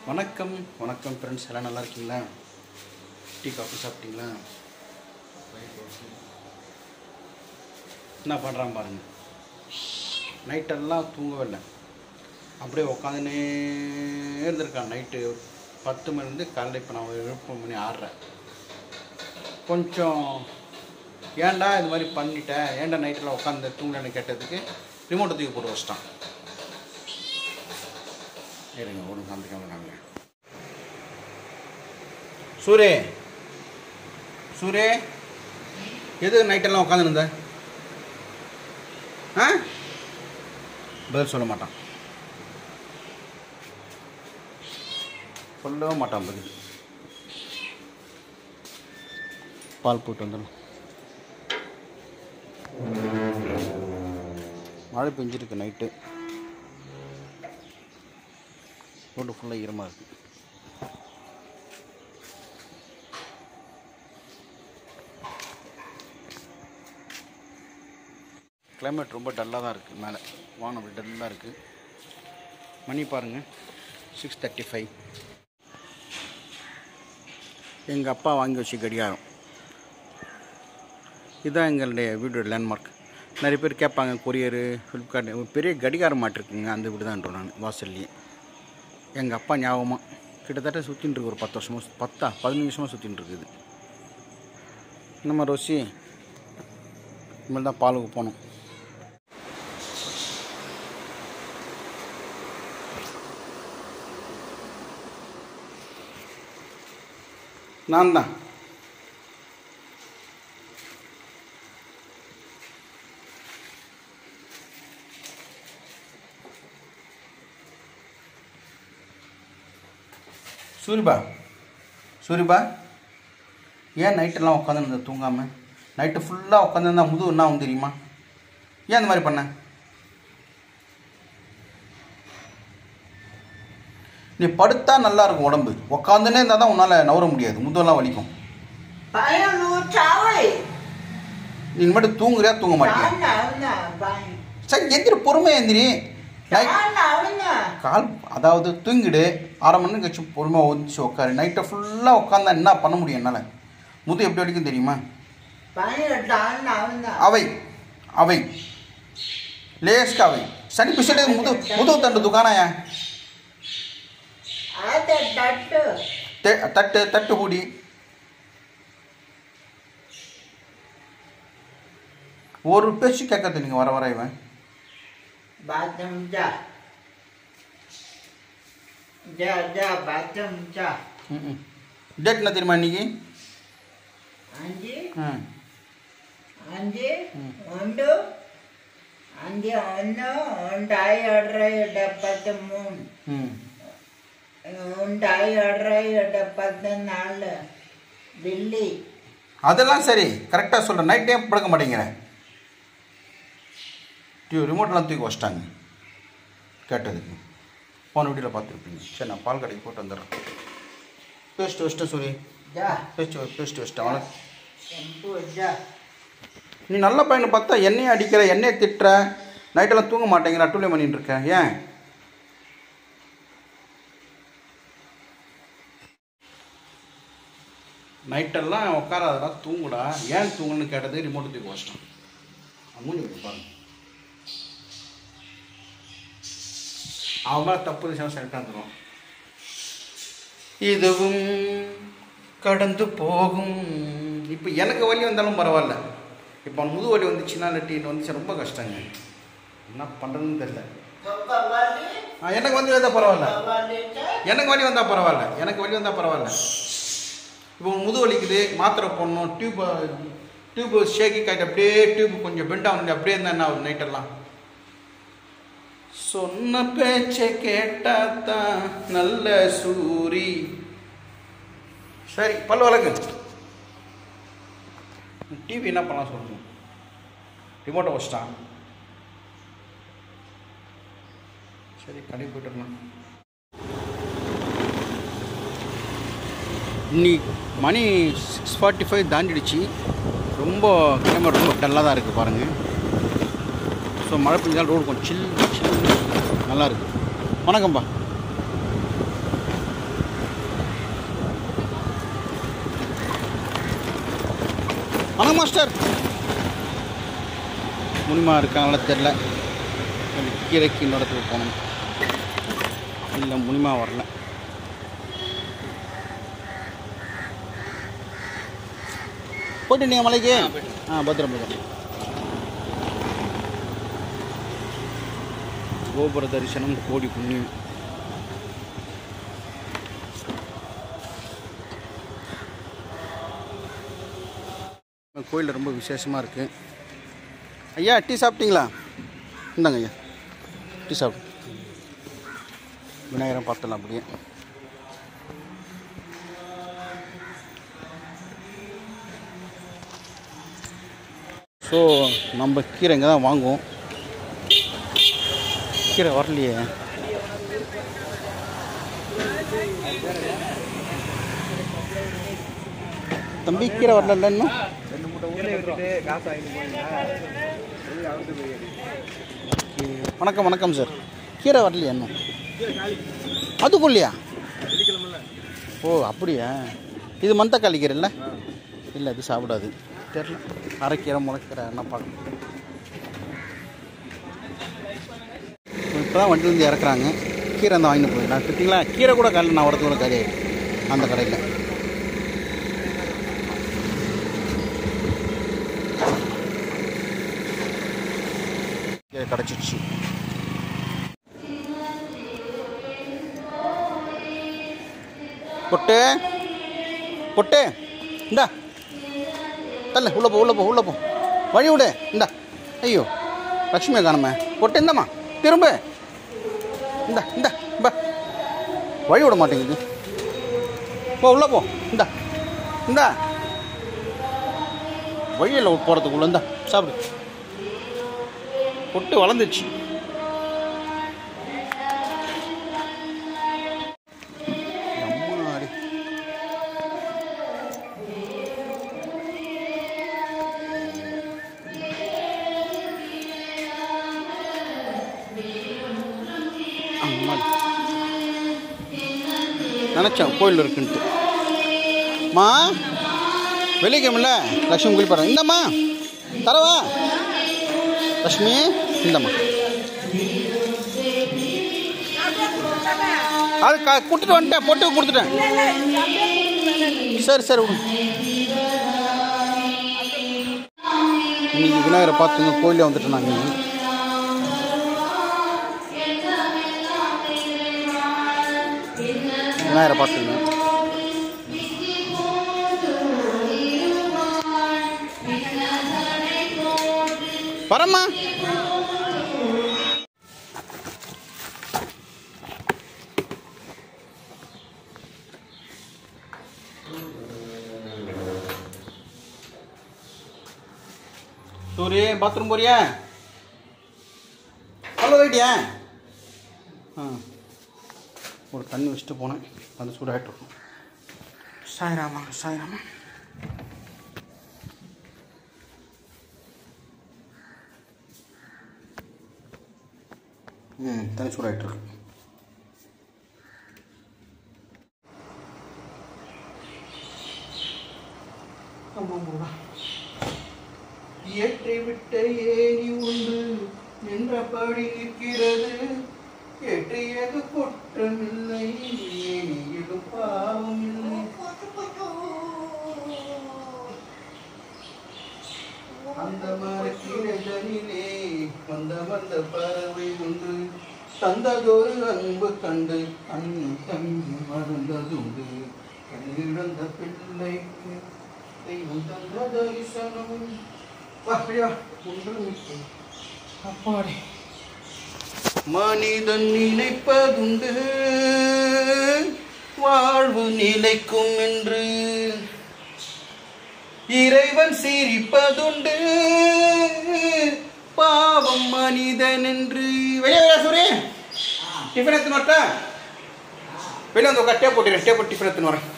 வணக்கம் வணக்கம் ஃப்ரெண்ட்ஸ், எல்லாம் நல்லா இருக்கீங்களா? டீ காஃபி சாப்பிட்டீங்களா? என்ன பண்ணுறான் பாருங்கள். நைட்டெல்லாம் தூங்கவே இல்லை, அப்படியே உட்காந்துனே இருந்திருக்கான். நைட்டு 10 மணிலேருந்து காலையில் இப்போ நான் 7 மணி ஆடுறேன். கொஞ்சம் ஏன்டா இது மாதிரி பண்ணிட்டேன், ஏன்டா நைட்டெல்லாம் உட்காந்து தூங்கலன்னு கேட்டதுக்கு ரிமோட்டை தூக்கி போட்டு வச்சிட்டான். இருங்க ஒன்று காமிக்காங்க. சூரே எது நைட்டெல்லாம் உட்காந்துருந்த? பதில் சொல்ல மாட்டான், சொல்லவே மாட்டான் பதில். பால் போட்டு வந்துடும். மழை பெஞ்சிருக்கு நைட்டு, ரோடு ஃபுல்லாக ஈரமாக இருக்குது. கிளைமேட் ரொம்ப டல்லாக தான் இருக்குது. மேலே வானம் அப்படி டல்லாக இருக்குது. மணி பாருங்கள், 6:35. எங்கள் அப்பா வாங்கி வச்சு கடிகாரம். இதுதான் எங்களுடைய வீடோட லேண்ட்மார்க். நிறைய பேர் கேட்பாங்க, கொரியரு, ஃப்ளிப்கார்ட், ஒரு பெரிய கடிகாரம் மாட்டிருக்குங்க அந்த வீடு தான்ன்றோம் நான் வாசல்லையே. எங்கள் அப்பா ஞாபகமாக கிட்டத்தட்ட சுற்றின்னு இருக்கு, ஒரு 10 வருஷமாக 15 வருஷமாக சுற்றின்னு இருக்குது. நம்ம ரோசி இனிமேல் தான் பாலுக்கு போகணும். நான் தான் சூரிபா ஏன் நைட்டெல்லாம் உட்காந்துருந்த தூங்காமல்? நைட்டு ஃபுல்லாக உட்காந்துருந்தா முதுகு என்ன ஆகும் தெரியுமா? ஏன் அந்த மாதிரி பண்ண? நீ படுத்தா நல்லா இருக்கும் உடம்பு, உட்காந்துனே இருந்தால் தான் உன்னால் நவர முடியாது, முதுகெல்லாம் வலிக்கும். நீ மட்டும் தூங்குறியா தூங்க மாட்டியா? சரி எந்திரி, பொறுமையாக எந்திரி. கால் அதாவது தூங்கிடு, 1/2 மணி நேரம் கழிச்சு பொறுமையாக ஒந்திச்சு உட்காரு. நைட்டை ஃபுல்லாக உட்காந்தா என்ன பண்ண முடியும் என்னால்? முது எப்படி வலிக்கும் தெரியுமா? அவை லேஸ்க்கு அவை சனி பிசைடு முதுகு தண்டு துக்கானாயா? தட்டு கூடி ஒரு பேச்சு கேட்கறது நீங்கள் வர இவன் டேட் என்ன தெரியுமா இன்னைக்கு? 5 அதெல்லாம் சரி, கரெக்டாக சொல்கிறேன். நைட் டைம் படுக்க மாட்டேங்கிறேன். ரிமோட்லாம் தூக்கி வச்சிட்டாங்க கேட்டதுக்கு. போன வீடியோவில் பார்த்துருப்பீங்க. சரி, நான் பால் கடைக்கு போட்டு வந்துடுறேன். பேஸ்ட் வச்சிட்டேன் சூரி, பேஸ்ட் வச்சிட்டேன். அவனுக்கு நீ நல்ல பையனை பார்த்தா எண்ணெயை அடிக்கிற, எண்ணெயை திட்டுற, நைட்டெல்லாம் தூங்க மாட்டேங்கிற, அட்டூழிய பண்ணிட்டு இருக்கேன். ஏன் நைட்டெல்லாம் உட்காராதடா, தூங்குடா. ஏன் தூங்குன்னு கேட்டது ரிமோட்டு தூக்கி வச்சிட்டான். மூஞ்சி பாருங்க, அவன் மேலே தப்பு சென்ட்டாக இருந்துடும். இதுவும் கடந்து போகும். இப்போ எனக்கு வலி வந்தாலும் பரவாயில்ல, இப்போ அவன் முது வலி வந்துச்சுன்னா இல்லாட்டின்னு வந்துச்சு ரொம்ப கஷ்டங்க. என்ன பண்ணுறதுன்னு தெரியல. எனக்கு வந்து வந்தால் பரவாயில்ல, எனக்கு வலி வந்தால் பரவாயில்ல. இப்போ முது வலிக்குது, மாத்திரை போடணும், டியூப்பு ஷேக்கி காய்ட்டு அப்படியே டியூப் கொஞ்சம் பெண்டாக வந்து அப்படியே இருந்தால் என்ன ஆகுது நைட்டெல்லாம்? சொன்ன பேச்சை கேட்டாத்தான் நல்ல சூரி. சரி, பல்லு வழக்கு. டிவி என்ன பண்ணலாம் சொல்லுங்க? ரிமோட்டை வச்சிட்டான். சரி, கடைக்கு போயிட்டு வரலாம். இன்னைக்கு மணி 6:45 தாண்டிடுச்சு. ரொம்ப கிளைமேட் ரொம்ப டல்லாக தான் இருக்குது பாருங்கள். ஸோ மழை பெஞ்சால் ரோடு கொஞ்சம் சில் நல்லாயிருக்கு. வணக்கம்பா. வணக்கம் மாஸ்டர். முனிமா இருக்காங்களா தெரில. கீரைக்கு இன்னொரு இடத்துக்கு போகணும். இல்லை முனிமா வரல. போயிட்டு நீங்கள் மலைக்கு பத்திரம் பத்திரம். கோபுர தரிசனம் கோடி புண்ணியம். கோயில் ரொம்ப விசேஷமாக இருக்குது. ஐயா டீ சாப்பிட்டீங்களா? இந்தாங்க ஐயா டீ சாப்பிட்டு. விநாயகரை பார்த்துலாம் அப்படியே. ஸோ நம்ம கீரை இங்கே தான் வாங்குவோம். கீரை வரலையே. தம்பி கீரை வரல இன்னும். வணக்கம் வணக்கம் சார். கீரை வரலையா இன்னும்? அதுக்குள்ளையா? ஓ அப்படியா? இது மந்தக்காளி கீரை இல்லை? இல்லை அது சாப்பிடாது. தெரியல. அரைக்கீரை முளைக்கீரை என்ன பார்க்கணும். இப்போ தான் வண்டியிலேருந்து இறக்குறாங்க. கீரை அந்த வாங்கிட்டு போயிடலாம். பார்த்தீங்களா கீரை கூட காலையில் நான் வரதுக்குள்ள கறி ஆகிடும் அந்த கடையில். கீரை கிடச்சிடுச்சு. பொட்டு பொட்டு இந்தா தல்ல உள்ளே போ உள்ளே போ உள்ளே போ. வழி விடு. இந்தா. ஐயோ லக்ஷ்மியை காணுமே. பொட்டு இந்தம்மா திரும்ப. இந்தா இந்தா பா. வழி விட மாட்டேங்குது. போ உள்ளே போ. இந்தா இந்தா வழியில் போகிறதுக்குள்ள இந்தா சாப்பிடு. பொட்டு வளர்ந்துச்சு. நினச்சேன் கோயில் இருக்குன்ட்டு. மா வெளிக்கிழமில்ல லக்ஷ்மி கோயில் போகிறேன். இந்தம்மா தரவா லக்ஷ்மி. இந்தம்மா அது கொடுத்துட்டு வந்துட்டேன். பொட்டு கொடுத்துட்டேன். சரி சரி விடு. இன்னைக்கு விநாயகரை பார்த்துங்க கோயிலே வந்துட்டேன் நாங்கள். விநாயகரை பார்த்துங்க. வரம்மா. சூரி பாத்ரூம் போறியா? ஹலோ ரைட்டியா? ஒரு தண்ணி வச்சுட்டு போனேன். அது சூடாகிட்டு இருக்கும். சாய்ராமா சாய்ராமா. தண்ணி சூடாகிட்டு இருக்கு. ஏற்றை விட்ட ஏணி உண்டு நின்றபடி நிற்கிறது. ஏற்றியது குற்றமில்லை, ஏனியிலும் பாவம் இல்லை. அந்த மரக்கிளைகளிலே வந்த வந்த பறவை ஒன்று தந்ததொரு அன்பு கண்டு அண்ணன் தங்கி மறந்ததுண்டு. கண்ணிழந்த பிள்ளைக்கு தெய்வம் தந்த தரிசனம். அப்பாடி மனிதன் நினைப்பதுண்டு வாழ்வு நிலைக்கும் என்று. இறைவன் சிரிப்பதுண்டு பாவம் மனிதன் என்று. வெளியே சூரிய டிஃபன் எடுத்துன்னு வரட்டா? வெளியே வந்து உட்கார். டேப் போட்டுறேன். டேப் போட்டு டிஃபன் எடுத்துன்னு வரேன்.